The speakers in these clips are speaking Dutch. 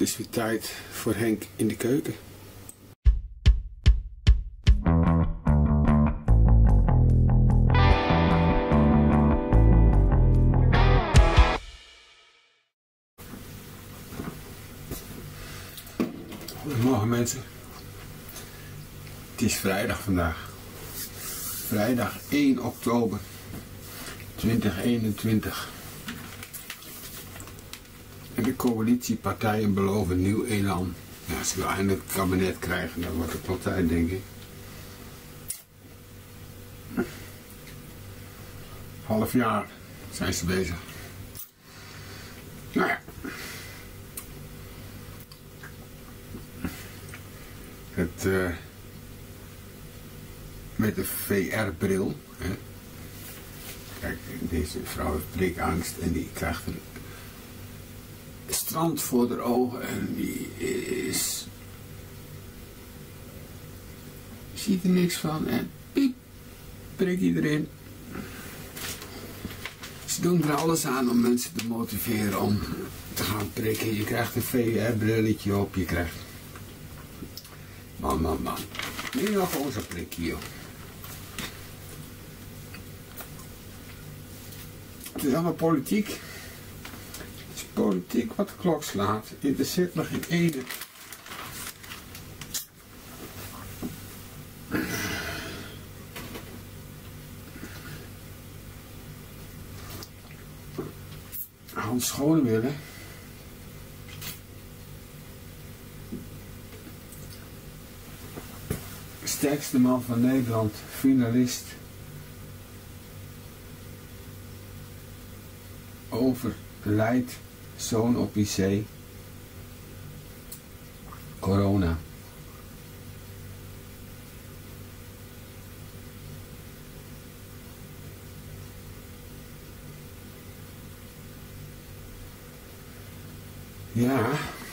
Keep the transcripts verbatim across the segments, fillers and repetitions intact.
is weer tijd voor Henk in de keuken. Goedemorgen mensen. Het is vrijdag vandaag. Vrijdag één oktober tweeduizend eenentwintig. En de coalitiepartijen beloven nieuw elan. Ja, ze willen eindelijk het kabinet krijgen, dat wordt het wel tijd, denk ik. Half jaar zijn ze bezig. Nou ja. Het, uh, met de V R-bril. Hè. Kijk, deze vrouw heeft prikangst en die krijgt een strand voor de ogen en die is... ziet er niks van en piep, prik iedereen. Ze doen er alles aan om mensen te motiveren om te gaan prikken. Je krijgt een V R-brilletje op, je krijgt... Man, man, man. Nu nog gewoon zo'n prikje, joh. Het is allemaal politiek. Het is politiek wat de klok slaat. Er zit nog geen ene. Hans Schonewille. Sterkste man van Nederland, finalist. Overlijdt, zoon op I C. Corona. Ja.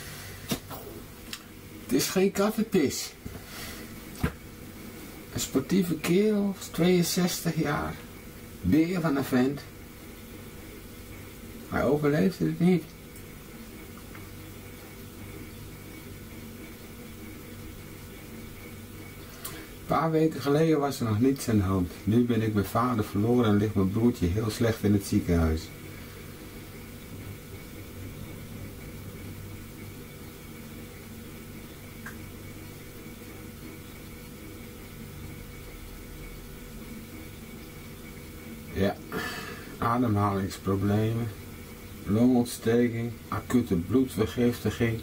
Het is geen kattenpis. Een sportieve kerel, tweeënzestig jaar. Beer van een vent. Hij overleefde het niet. Een paar weken geleden was er nog niets aan de hand. Nu ben ik mijn vader verloren en ligt mijn broertje heel slecht in het ziekenhuis. Ja, ademhalingsproblemen, longontsteking, acute bloedvergiftiging.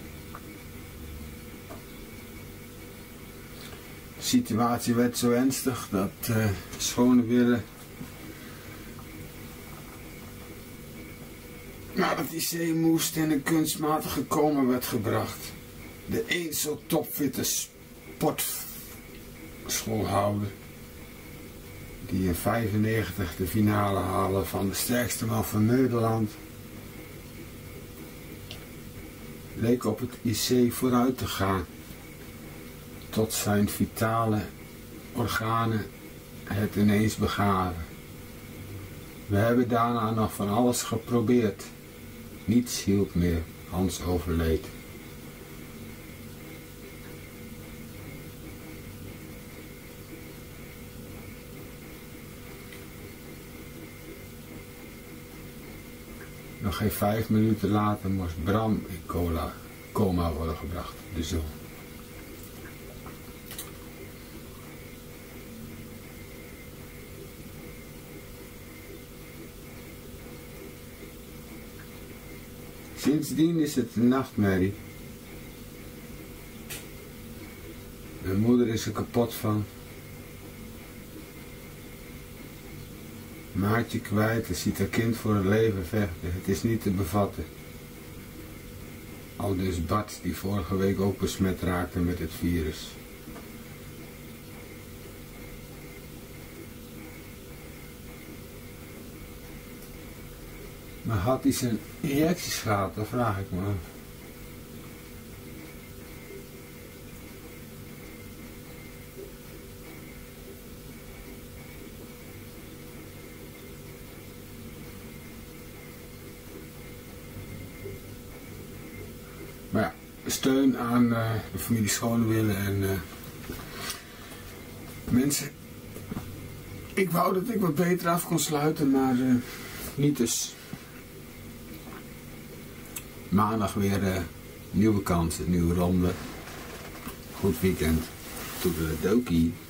De situatie werd zo ernstig dat uh, Schonewille naar het I C moest en een kunstmatige coma werd gebracht. De eens zo topfitte sportschoolhouder die in vijfennegentig de finale halen van de sterkste man van Nederland, leek op het I C vooruit te gaan, tot zijn vitale organen het ineens begaven. We hebben daarna nog van alles geprobeerd. Niets hielp meer. Hans overleed. Nog geen vijf minuten later moest Bram in cola, coma worden gebracht, de zoon. Sindsdien is het een nachtmerrie. Mijn moeder is er kapot van. Maatje kwijt en ziet haar kind voor het leven vechten. Het is niet te bevatten. Al dus Bart, die vorige week ook besmet raakte met het virus. Maar had hij zijn injecties gehad, dat vraag ik me af. steun aan uh, de familie Schonewille en uh, mensen. Ik wou dat ik wat beter af kon sluiten, maar uh, niet dus. Maandag weer uh, nieuwe kansen, nieuwe ronde. Goed weekend. Toedeledokie.